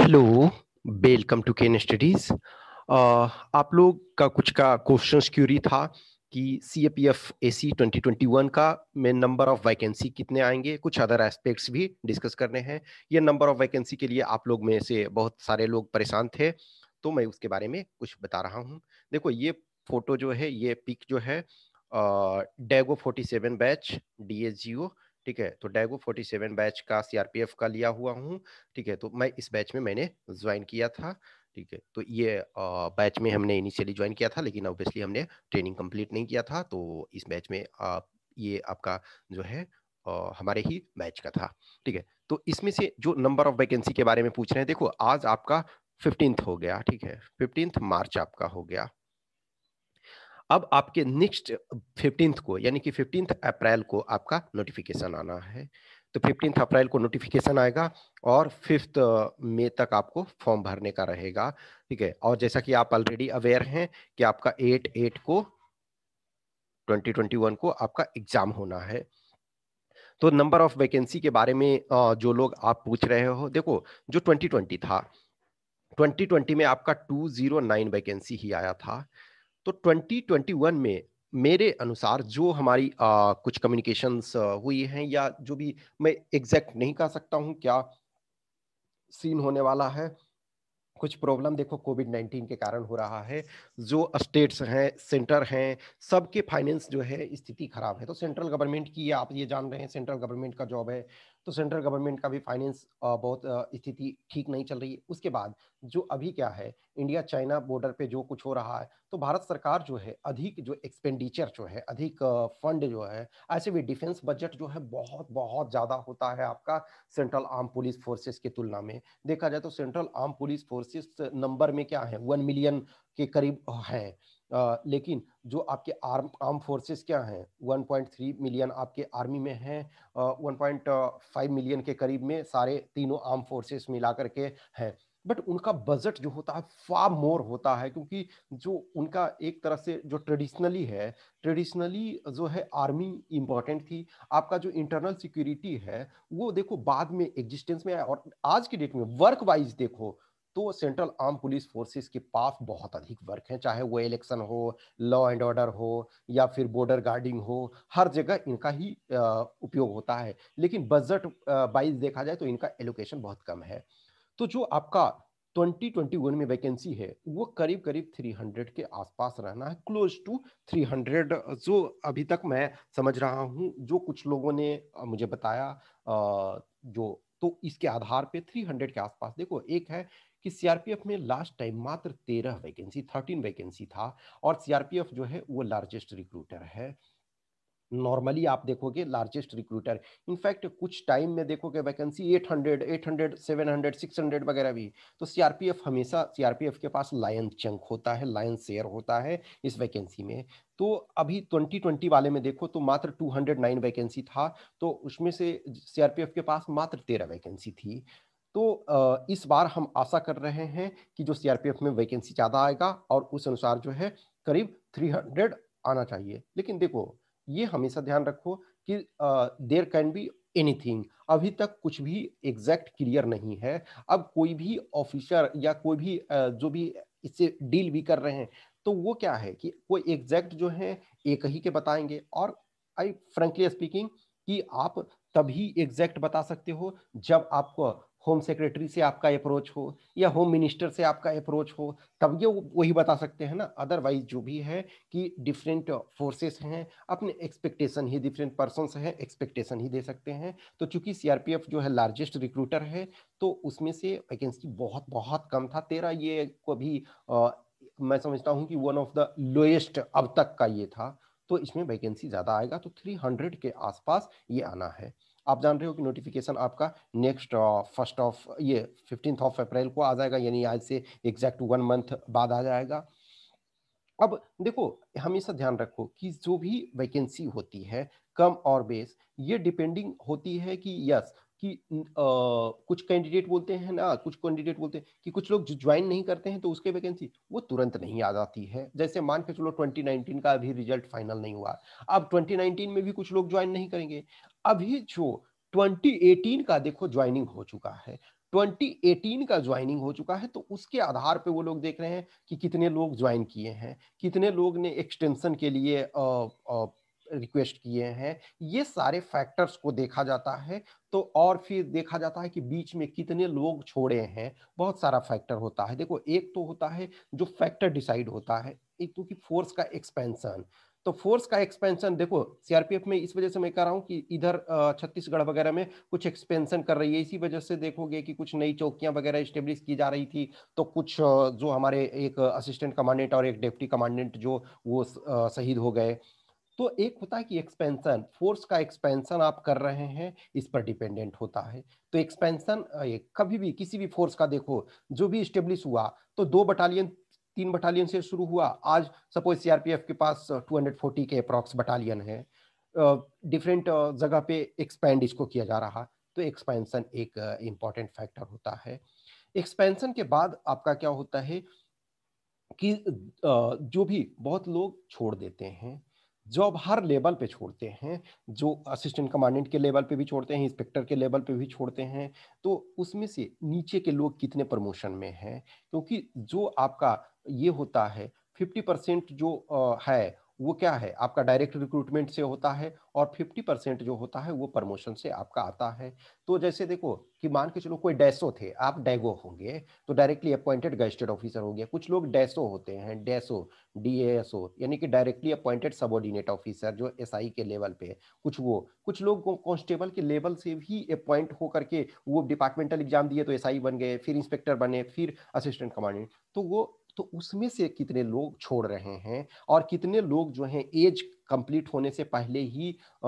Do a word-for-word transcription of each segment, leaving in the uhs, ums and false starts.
Hello, welcome to Ken studies. आप लोग का कुछ का क्वेश्चन क्यूरी था कि C A P F A C twenty twenty one का में नंबर ऑफ वैकेंसी कितने आएंगे, कुछ अदर एस्पेक्ट्स भी डिस्कस करने हैं। ये नंबर ऑफ वैकेंसी के लिए आप लोग में से बहुत सारे लोग परेशान थे, तो मैं उसके बारे में कुछ बता रहा हूँ। देखो, ये फोटो जो है, ये पिक जो है डैगो forty seven batch D S G O. ठीक है, तो डैगो फोर्टी सेवन बैच का सी आर पी एफ का लिया हुआ हूँ। ठीक है, तो मैं इस बैच में मैंने ज्वाइन किया था। ठीक है, तो ये बैच में हमने इनिशियली ज्वाइन किया था, लेकिन ऑब्वियसली हमने ट्रेनिंग कंप्लीट नहीं किया था, तो इस बैच में आ, ये आपका जो है आ, हमारे ही बैच का था। ठीक है, तो इसमें से जो नंबर ऑफ वैकेंसी के बारे में पूछ रहे हैं, देखो आज आपका फिफ्टींथ हो गया। ठीक है, फिफ्टींथ मार्च आपका हो गया। अब आपके नेक्स्ट फिफ्टींथ को, यानी कि फिफ्टींथ अप्रैल को आपका नोटिफिकेशन आना है। तो फिफ्टींथ अप्रैल को नोटिफिकेशन आएगा और फिफ्थ मई तक आपको फॉर्म भरने का रहेगा। ठीक है, और जैसा कि आप ऑलरेडी अवेयर हैं कि आपका एट एट को ट्वेंटी ट्वेंटी वन को आपका एग्जाम होना है। तो नंबर ऑफ वैकेंसी के बारे में अ, जो लोग आप पूछ रहे हो, देखो जो ट्वेंटी ट्वेंटी था, ट्वेंटी ट्वेंटी में आपका टू ज़ीरो नाइन वैकेंसी ही आया था। तो ट्वेंटी ट्वेंटी वन में मेरे अनुसार जो हमारी आ, कुछ कम्युनिकेशंस हुई हैं, या जो भी, मैं एग्जैक्ट नहीं कह सकता हूं क्या सीन होने वाला है। कुछ प्रॉब्लम देखो कोविड नाइन्टीन के कारण हो रहा है। जो स्टेट्स हैं, सेंटर हैं, सबके फाइनेंस जो है स्थिति खराब है। तो सेंट्रल गवर्नमेंट की, ये आप ये जान रहे हैं, सेंट्रल गवर्नमेंट का जॉब है, तो सेंट्रल गवर्नमेंट का भी फाइनेंस बहुत अ, स्थिति ठीक नहीं चल रही है। उसके बाद जो अभी क्या है, इंडिया चाइना बॉर्डर पे जो कुछ हो रहा है, तो भारत सरकार जो है अधिक जो एक्सपेंडिचर जो है, अधिक फंड जो है, ऐसे भी डिफेंस बजट जो है बहुत बहुत ज्यादा होता है आपका सेंट्रल आर्म पुलिस फोर्सेस की तुलना में। देखा जाए तो central arm police forces number में क्या है, वन मिलियन के करीब है। अ, लेकिन जो आपके आर्म आर्म फोर्सेस क्या हैं, वन पॉइंट थ्री मिलियन आपके आर्मी में है, वन पॉइंट फाइव मिलियन के करीब में सारे तीनों आर्म फोर्सेस मिला करके हैं। बट उनका बजट जो होता है फार मोर होता है, क्योंकि जो उनका एक तरह से जो ट्रेडिशनली है, ट्रेडिशनली जो है आर्मी इंपॉर्टेंट थी। आपका जो इंटरनल सिक्योरिटी है वो देखो बाद में एग्जिस्टेंस में आया, और आज की डेट में वर्क वाइज देखो तो सेंट्रल आर्म पुलिस फोर्सेस के पास बहुत अधिक वर्क है, चाहे वो इलेक्शन हो, लॉ एंड ऑर्डर हो, या फिर बॉर्डर गार्डिंग हो, हर जगह इनका ही अ, उपयोग होता है। लेकिन बजट वाइज देखा जाए तो इनका एलोकेशन बहुत कम है। तो जो आपका ट्वेंटी ट्वेंटी वन में वैकेंसी है वो करीब करीब थ्री हंड्रेड के आसपास रहना है, क्लोज टू थ्री हंड्रेड, जो अभी तक मैं समझ रहा हूं, जो कुछ लोगों ने अ, मुझे बताया। अ, जो तो इसके आधार पे थ्री हंड्रेड के आसपास। देखो, एक है कि सी आर पी एफ में लास्ट टाइम मात्र तेरह वैकेंसी, थर्टीन वैकेंसी था, और सी आर पी एफ जो है वो लार्जेस्ट रिक्रूटर है। नॉर्मली आप देखोगे लार्जेस्ट रिक्रूटर, इनफैक्ट कुछ टाइम में देखोगे vacancy eight hundred, eight hundred, seven hundred, six hundred वगैरह भी। तो सी आर पी एफ हमेशा, सी आर पी एफ के पास लायन चंक होता है, लायन शेयर होता है इस वैकेंसी में। तो अभी ट्वेंटी ट्वेंटी वाले में देखो तो मात्र टू हंड्रेड नाइन वैकेंसी था, तो उसमें से सी आर पी एफ के पास मात्र तेरह वैकेंसी थी। तो अ, इस बार हम आशा कर रहे हैं कि जो सी आर पी एफ में वैकेंसी ज़्यादा आएगा, और उस अनुसार जो है करीब थ्री हंड्रेड आना चाहिए। लेकिन देखो, ये हमेशा ध्यान रखो कि देयर कैन बी एनीथिंग, अभी तक कुछ भी एग्जैक्ट क्लियर नहीं है। अब कोई भी ऑफिसर या कोई भी uh, जो भी इससे डील भी कर रहे हैं, तो वो क्या है कि कोई एग्जैक्ट जो है एक ही के बताएंगे। और आई फ्रेंकली स्पीकिंग कि आप तभी एग्जैक्ट बता सकते हो जब आपको होम सेक्रेटरी से आपका अप्रोच हो, या होम मिनिस्टर से आपका अप्रोच हो, तब ये वही बता सकते हैं ना। अदरवाइज जो भी है कि डिफरेंट फोर्सेस हैं, अपने एक्सपेक्टेशन ही, डिफरेंट पर्सन हैं, एक्सपेक्टेशन ही दे सकते हैं। तो चूंकि सी आर पी एफ जो है लार्जेस्ट रिक्रूटर है, तो उसमें से वैकेंसी बहुत बहुत कम था, तेरह। ये को भी आ, मैं समझता हूं कि वन ऑफ द लोएस्ट अब तक का ये था। तो इसमें वैकेंसी ज्यादा आएगा, तो थ्री हंड्रेड के आसपास ये आना है। आप जान रहे हो कि नोटिफिकेशन आपका नेक्स्ट फर्स्ट ऑफ ये फिफ्टींथ ऑफ अप्रैल को आ जाएगा, यानी आज से एग्जैक्ट वन मंथ बाद आ जाएगा। अब देखो, हमेशा ध्यान रखो कि जो भी वैकेंसी होती है, कम और बेस, ये डिपेंडिंग होती है कि यस कि आ, कुछ कैंडिडेट बोलते हैं ना, कुछ कैंडिडेट बोलते हैं कि कुछ लोग जो ज्वाइन नहीं करते हैं तो उसके वैकेंसी वो तुरंत नहीं आ जाती है। जैसे मान के चलो ट्वेंटी नाइनटीन का अभी रिजल्ट फाइनल नहीं हुआ, अब ट्वेंटी नाइनटीन में भी कुछ लोग ज्वाइन नहीं करेंगे। अभी जो ट्वेंटी एटीन का देखो ज्वाइनिंग हो चुका है, ट्वेंटी एटीन का ज्वाइनिंग हो चुका है, तो उसके आधार पे वो लोग देख रहे हैं कि कितने लोग ज्वाइन किए हैं, कितने लोग ने एक्सटेंशन के लिए अ, अ, रिक्वेस्ट किए हैं। ये सारे फैक्टर्स को देखा जाता है। तो और फिर देखा जाता है कि बीच में कितने लोग छोड़े हैं। बहुत सारा फैक्टर होता है। देखो, एक तो होता है जो फैक्टर डिसाइड होता है, एक तो कि फोर्स का एक्सपेंशन। तो फोर्स का एक्सपेंशन देखो, सीआरपीएफ में इस वजह से मैं कह रहा हूं कि इधर अ, छत्तीसगढ़ वगैरह में कुछ एक्सपेंशन कर रही है। इसी वजह से देखोगे कि कुछ नई चौकियां वगैरह स्टेब्लिश की जा रही थी। तो कुछ अ, जो हमारे एक असिस्टेंट कमांडेंट और एक डिप्टी कमांडेंट जो वो अ, शहीद हो गए। तो एक होता है कि एक्सपेंशन, फोर्स का एक्सपेंशन आप कर रहे हैं, इस पर डिपेंडेंट होता है। तो एक्सपेंशन कभी भी किसी भी फोर्स का देखो, जो भी स्टेब्लिश हुआ, तो दो बटालियन तीन बटालियन से शुरू हुआ। आज सपोज सीआरपीएफ के पास टू हंड्रेड फोर्टी के अप्रॉक्स बटालियन है। डिफरेंट जगह पे एक्सपेंड इसको किया जा रहा। तो एक्सपेंशन एक इंपॉर्टेंट uh, फैक्टर होता है। एक्सपेंशन के बाद आपका क्या होता है कि अ, जो भी बहुत लोग छोड़ देते हैं, जॉब हर लेवल पे छोड़ते हैं। जो असिस्टेंट कमांडेंट के लेवल पे भी छोड़ते हैं, इंस्पेक्टर के लेवल पे भी छोड़ते हैं। तो उसमें से नीचे के लोग कितने प्रमोशन में हैं, क्योंकि जो आपका ये होता है फिफ्टी परसेंट जो अ, है वो क्या है, आपका डायरेक्ट रिक्रूटमेंट से होता है, और फिफ्टी परसेंट जो होता है वो प्रमोशन से आपका आता है। तो जैसे देखो कि मान के चलो कोई डैसो थे, आप डैगो होंगे, तो डायरेक्टली अपॉइंटेड गजेटेड ऑफिसर हो गया। कुछ लोग डैसो होते हैं, डैसो डीएसओ, यानी कि डायरेक्टली अपॉइंटेड सबऑर्डिनेट ऑफिसर, जो एसआई के लेवल पे। कुछ वो कुछ लोग कांस्टेबल के लेवल से भी अपॉइंट होकर के वो डिपार्टमेंटल एग्जाम दिए तो एसआई बन गए, फिर इंस्पेक्टर बने, फिर असिस्टेंट कमांडेंट। तो वो तो उसमें से कितने लोग छोड़ रहे हैं, और कितने लोग जो हैं एज कंप्लीट होने से पहले ही अ,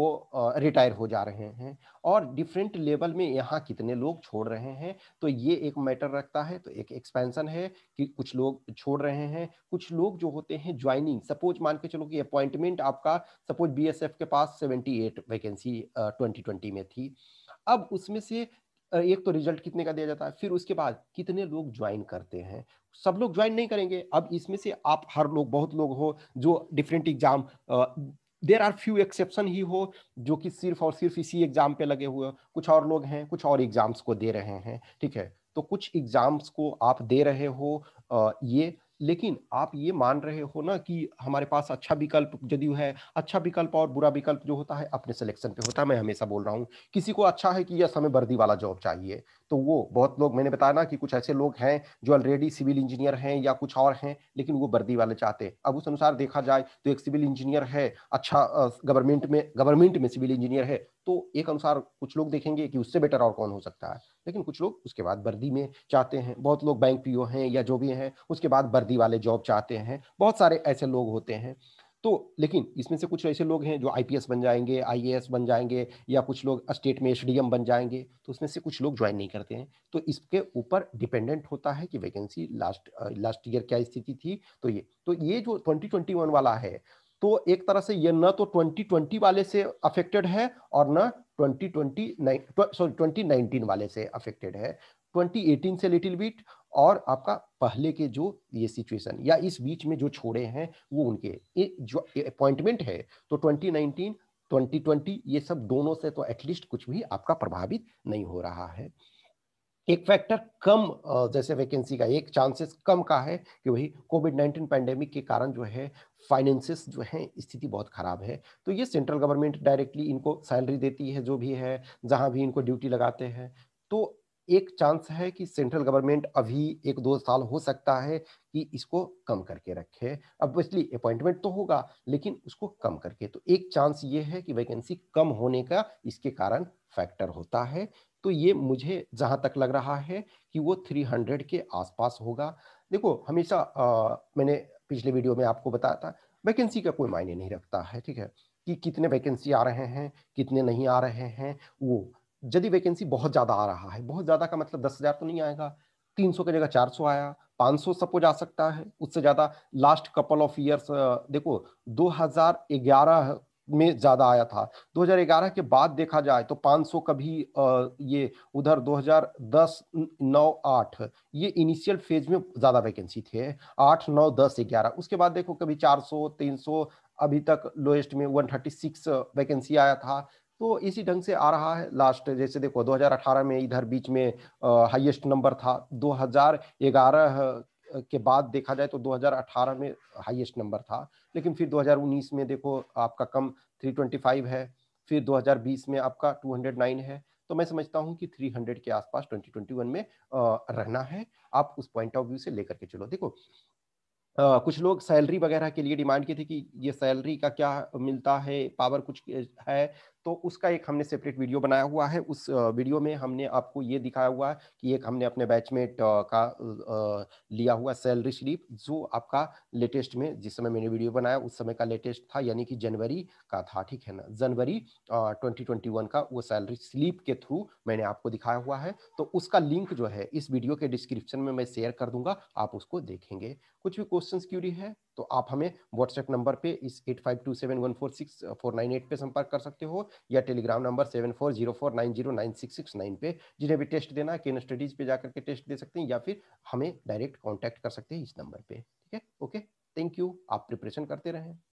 वो रिटायर हो जा रहे हैं, और डिफरेंट लेवल में यहाँ कितने लोग छोड़ रहे हैं। तो ये एक मैटर रखता है। तो एक एक्सपेंशन है कि कुछ लोग छोड़ रहे हैं, कुछ लोग जो होते हैं ज्वाइनिंग। सपोज मान के चलो कि अपॉइंटमेंट आपका, सपोज बीएसएफ के पास seventy eight vacancy twenty twenty में थी। अब उसमें से अ, एक तो रिजल्ट कितने का दिया जाता है, फिर उसके बाद कितने लोग ज्वाइन करते हैं। सब लोग ज्वाइन नहीं करेंगे। अब इसमें से आप हर लोग, बहुत लोग हो जो different exam, there are few exception ही हो जो कि सिर्फ और सिर्फ इसी एग्जाम पे लगे हुए हो। कुछ और लोग हैं कुछ और एग्जाम्स को दे रहे हैं, ठीक है। तो कुछ एग्जाम्स को आप दे रहे हो अ, ये, लेकिन आप ये मान रहे हो ना कि हमारे पास अच्छा विकल्प जदयू है। अच्छा विकल्प और बुरा विकल्प जो होता है अपने सिलेक्शन पे होता है। मैं हमेशा बोल रहा हूँ, किसी को अच्छा है कि यस हमें वर्दी वाला जॉब चाहिए, तो वो बहुत लोग, मैंने बताया ना कि कुछ ऐसे लोग हैं जो ऑलरेडी सिविल इंजीनियर हैं या कुछ और हैं, लेकिन वो वर्दी वाले चाहते हैं। अब उस अनुसार देखा जाए तो एक सिविल इंजीनियर है, अच्छा गवर्नमेंट में गवर्नमेंट में सिविल इंजीनियर है, तो एक अनुसार कुछ लोग देखेंगे कि उससे बेटर और कौन हो सकता है। लेकिन कुछ लोग उसके बाद वर्दी में चाहते हैं। बहुत लोग बैंक पीओ हैं या जो भी हैं, उसके बाद वर्दी वाले जॉब चाहते हैं। बहुत सारे ऐसे लोग होते हैं। तो लेकिन इसमें से कुछ ऐसे लोग हैं जो आईपीएस बन जाएंगे, आईएएस बन जाएंगे, या कुछ लोग स्टेट में एसडीएम बन जाएंगे। तो उसमें से कुछ लोग ज्वाइन नहीं करते हैं। तो इसके ऊपर डिपेंडेंट होता है कि वैकेंसी लास्ट लास्ट ईयर क्या स्थिति थी। तो ये तो ये जो ट्वेंटी ट्वेंटी वन वाला है, तो एक तरह से ये न तो ट्वेंटी ट्वेंटी वाले से अफेक्टेड है, और न twenty twenty sorry twenty nineteen वाले से अफेक्टेड है। ट्वेंटी एटीन से लिटिल बिट, और आपका पहले के जो ये सिचुएशन या इस बीच में जो छोड़े हैं वो उनके ये जो अपॉइंटमेंट है। तो ट्वेंटी नाइनटीन ट्वेंटी ट्वेंटी ये सब दोनों से तो एटलीस्ट कुछ भी आपका प्रभावित नहीं हो रहा है। एक फैक्टर कम अ, जैसे वैकेंसी का एक चांसेस कम का है कि वही कोविड नाइनटीन पैंडेमिक के कारण जो है फाइनेंसिस जो है स्थिति बहुत खराब है। तो ये सेंट्रल गवर्नमेंट डायरेक्टली इनको सैलरी देती है, जो भी है जहां भी इनको ड्यूटी लगाते हैं। तो एक चांस है कि सेंट्रल गवर्नमेंट अभी एक दो साल हो सकता है कि इसको कम करके रखे। अब इसलिए अपॉइंटमेंट तो होगा, लेकिन उसको कम करके। तो एक चांस ये है कि वैकेंसी कम होने का इसके कारण फैक्टर होता है। तो ये मुझे जहां तक लग रहा है कि वो थ्री हंड्रेड के आसपास होगा। देखो हमेशा अ, मैंने पिछले वीडियो में आपको बताया था, वैकेंसी का कोई मायने नहीं रखता है, ठीक है, कि कितने वैकेंसी आ रहे हैं कितने नहीं आ रहे हैं। वो यदि वैकेंसी बहुत ज्यादा आ रहा है, बहुत ज्यादा का मतलब दस हजार तो नहीं आएगा, तीन सौ की जगह चार सौ आया, पाँच सौ सपोज आ सकता है, उससे ज्यादा। लास्ट कपल ऑफ ईयर्स देखो, दो हज़ार ग्यारह में ज्यादा आया था। दो हज़ार ग्यारह के बाद देखा जाए तो पाँच सौ कभी अ, ये उधर दो हज़ार दस नौ आठ, ये इनिशियल फेज में ज्यादा वैकेंसी थे। आठ नौ दस ग्यारह, उसके बाद देखो कभी चार सौ तीन सौ, अभी तक लोएस्ट में एक सौ छत्तीस वैकेंसी आया था। तो इसी ढंग से आ रहा है। लास्ट जैसे देखो दो हज़ार अठारह में इधर बीच में हाईएस्ट नंबर था, दो हज़ार ग्यारह के बाद देखा जाए तो दो हज़ार अठारह में हाईएस्ट नंबर था, लेकिन फिर दो हज़ार उन्नीस में देखो आपका कम तीन सौ पच्चीस है, फिर दो हज़ार बीस में आपका दो सौ नौ है। तो मैं समझता हूँ कि तीन सौ के आसपास दो हज़ार इक्कीस में अ, रहना है। आप उस पॉइंट ऑफ व्यू से लेकर के चलो। देखो अ, कुछ लोग सैलरी वगैरह के लिए डिमांड की थी कि ये सैलरी का क्या मिलता है, पावर कुछ है, तो उसका एक हमने सेपरेट वीडियो बनाया हुआ है। उस अ, वीडियो में हमने आपको ये दिखाया हुआ है कि एक हमने अपने बैचमेट अ, का अ, लिया हुआ सैलरी स्लिप, जो आपका लेटेस्ट में जिस समय मैंने वीडियो बनाया उस समय का लेटेस्ट था, यानी कि जनवरी का था, ठीक है ना? जनवरी अ, दो हज़ार इक्कीस का वो सैलरी स्लिप के थ्रू मैंने आपको दिखाया हुआ है। तो उसका लिंक जो है इस वीडियो के डिस्क्रिप्शन में मैं शेयर कर दूंगा, आप उसको देखेंगे। कुछ भी क्वेश्चंस क्यूरी है तो आप हमें व्हाट्सएप नंबर पे इस eight five two seven one four six four nine eight पे संपर्क कर सकते हो, या Telegram number seven four zero four nine zero nine six six nine पे। जिन्हें भी टेस्ट देना है केन स्टडीज पे जाकर के टेस्ट दे सकते हैं, या फिर हमें डायरेक्ट कांटेक्ट कर सकते हैं इस नंबर पे। ठीक है, ओके, थैंक यू। आप प्रिपरेशन करते रहें।